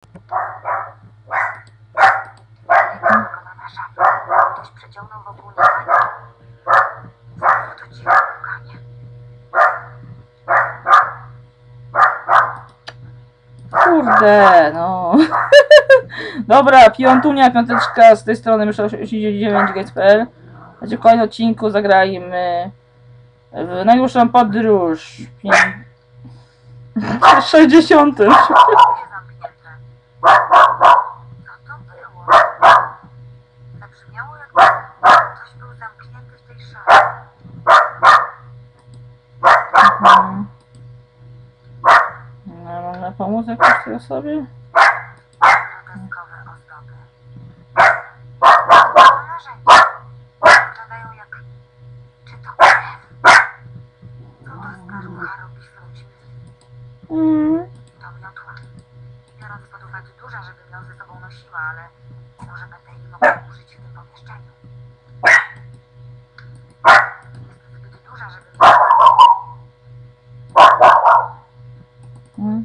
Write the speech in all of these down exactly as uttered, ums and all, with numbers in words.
na szafie. Ktoś przeciągnął wokół niej baniak. Znowu to dziwne pukanie. Kurde, no. Dobra, piątunia, piąteczka z tej strony Mysza osiemdziesiąt dziewięć gates kropka p l. Znaczy w kolejnym odcinku zagrajmy w najgłupszą podróż. sześćdziesiątym. Zamknięte. Co to było? Zabrzmiało, jakby ktoś był zamknięty w tej szafie. Mhm. No, można pomóc jakoś tej osobie? Groteskowe ozdoby. To narzędzia. Wyglądają jak... Czy to krew? Co to starucha robi w ludźmi? Mm. To miotła. Biorąc pod uwagę duża, żebym ją ze sobą nosiła, ale może będę jej mogła użyć w tym pomieszczeniu. Jest zbyt duża, żebym ją... Mm.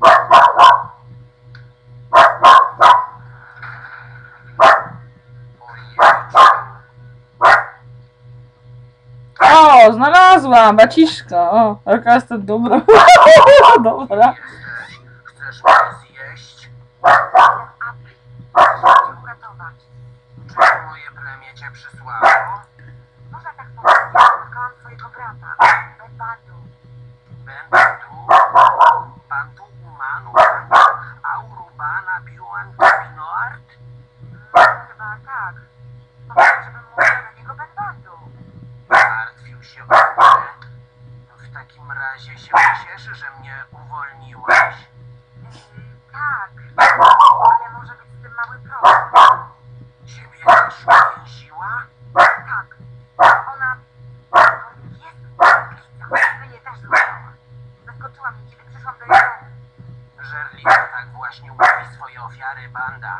O, znalazłam! Baciszka! O, jaka jestem dobra. Dobra. Chcesz mnie zjeść? Apli. Muszę cię uratować. Czy moje plemię cię przysłało? Można tak powiedzieć, spotkałam swojego brata. Bedbandu. Benbandu? Bantu Umanu? Aurubana Biuan Pinoart? Chyba tak. Powiedział, żebym mówiła do niego Bedbandu. Martwił się o mnie. W takim razie się cieszy, że mnie uwolniłaś. Yy, tak. Ale może być z tym mały problem. Ciebie też uwięziła? Tak. Ona... To jest anglica. Mnie też złapała. Zaskoczyła mnie, kiedy przyszłam do jej domu. Żerliwa tak właśnie łowi swoje ofiary, Banda.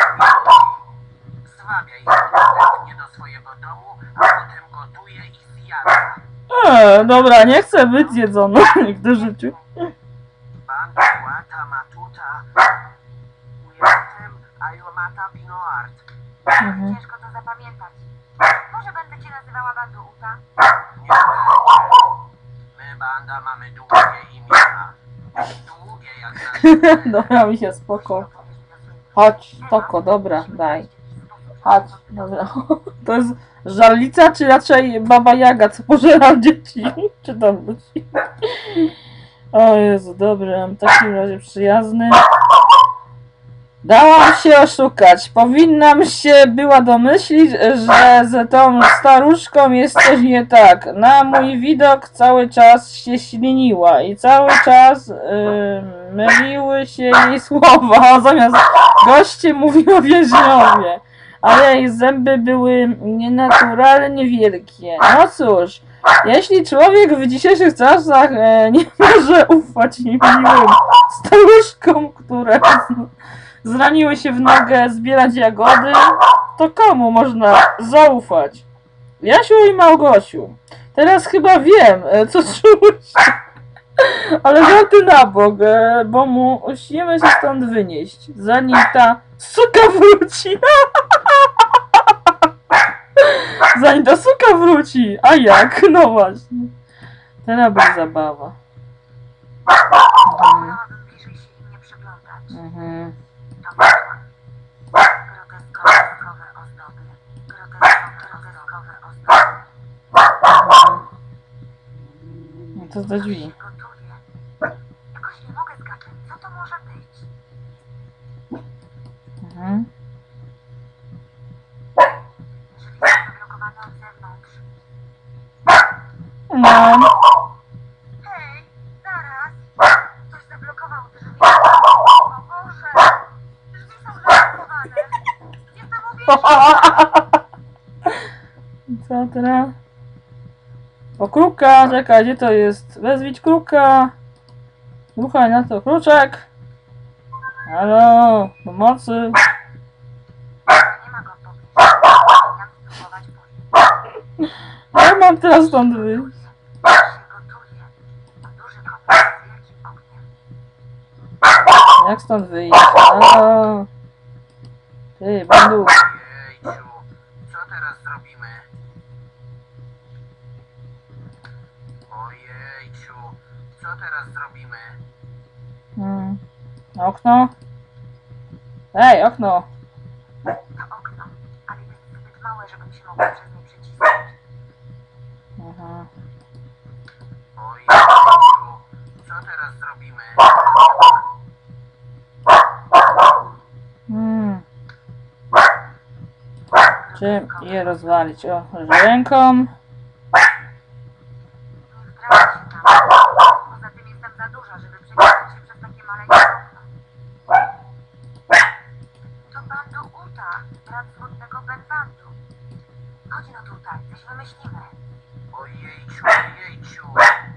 Zwabia je następnie do swojego domu, a potem gotuje i zjada. E, dobra, nie chcę być zjedzony nigdy w życiu. Banda Łata Matuta Ujatem Ayomata Pinoart. Mhm. Ciężko to zapamiętać. Może będę cię nazywała Bandu Uta? Nie będzie. My, Banda, mamy długie imiona. Długie jak nasze. Dobra, mi się spoko. Chodź, spoko, dobra, daj. Chodź, dobra. To jest żarlica, czy raczej baba Jaga, co pożera dzieci? Czy tam ludzi? O Jezu, dobra, w takim razie przyjazny. Dałam się oszukać. Powinnam się była domyślić, że z tą staruszką jest coś nie tak. Na mój widok cały czas się śliniła i cały czas yy, myliły się jej słowa. Zamiast goście mówiło więźniowie. Ale jej zęby były nienaturalnie wielkie. No cóż, jeśli człowiek w dzisiejszych czasach e, nie może ufać niemiłym staruszkom, które zraniły się w nogę zbierać jagody, to komu można zaufać? Jasiu i Małgosiu. Teraz chyba wiem, e, co czuć. Ale żarty na bok, e, bo musimy się stąd wynieść, zanim ta suka wróci. Zanim ta suka wróci. A jak? No właśnie. Teraz będzie zabawa. Mhm. Wolałabym bliżej się im nie przyglądać. Mhm. To miotła. Groteskowe ozdoby. Groteskowe, groteskowe ozdoby. No to za drzwi. Się gotuje. Jakoś nie mogę zgadnąć, co to może być. Mhm. Drzwi są zablokowane od zewnątrz. No. Hej, zaraz. Ktoś zablokował drzwi. O Boże. Drzwi są zablokowane. Jestem uwięziona. Co teraz? O, kruka, czekaj, gdzie to jest? Wezwić kruka. Słuchaj na to, kruczek. Halo, pomocy. Nie ma go w pobliżu. Powinnam spróbować pójść. Ja mam teraz stąd wyjść. Się gotuje. To duży komin z wielkim ogniem. Jak stąd wyjść? Halo. ty, bandu. Ojejciu, co teraz zrobimy? Ojejciu, co teraz zrobimy? Hmm. Okno? Ej, okno! To okno, ale jest zbyt małe, żebym się mogła przez nie przecisnąć. Aha. Ojejciu, co teraz zrobimy? Hmm. Czym je rozwalić? O, ręką. Nie wdrażę się tam. Poza tym jestem za duża, żeby przecisnąć się przez takie maleńkie okno. To Bandu Uta, brat smutnego Benbandu. Chodź no tutaj, coś wymyślimy. Ojejciu, ojejciu.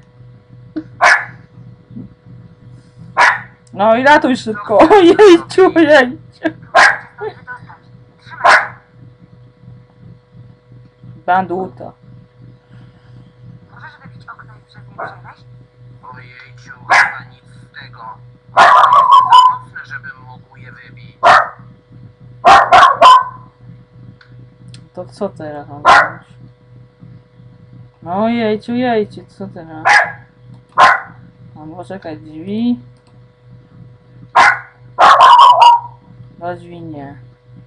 No i ratuj szybko. Ojejciu, ojejciu. Próbuję się stąd wydostać. Trzymaj się. Banduta. Możesz wybić okno i przez nie przeleźć? Ojejciu, chyba nic z tego. To jest za mocne, żebym mógł je wybić. To co teraz mam zrobić? No jejciu, jejciu, co teraz? No poczekaj, drzwi. Do drzwi nie.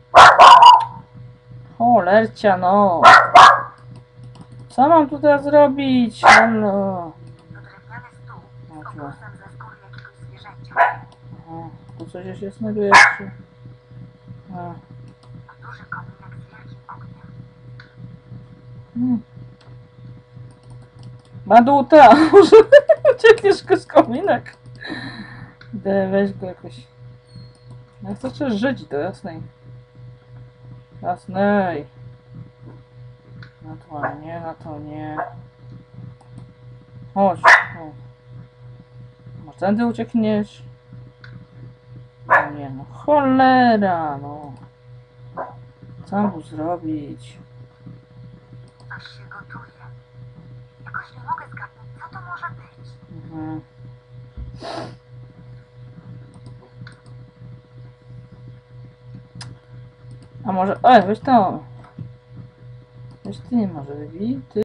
Cholercia no. Co mam tu teraz zrobić? Halo. To drewniany stół z Dobra. obrusem ze skóry jakiegoś zwierzęcia. Aha, tu coś jest jasnego jeszcze. A. To duży kominek z wielkim ogniem. Hmm. Baduta! Może uciekniesz go z kominek? Idę, weź go jakoś. Jak chcesz żyć do jasnej. Jasnej. Na to nie, na to nie. Chodź. O. Może tędy uciekniesz? No nie, no cholera, no. Co mam tu zrobić? Coś się gotuje. Jakoś nie mogę zgadnąć, co to może być. Mhm. A może... Ej, weź to. Weź ty, może wybij, ty.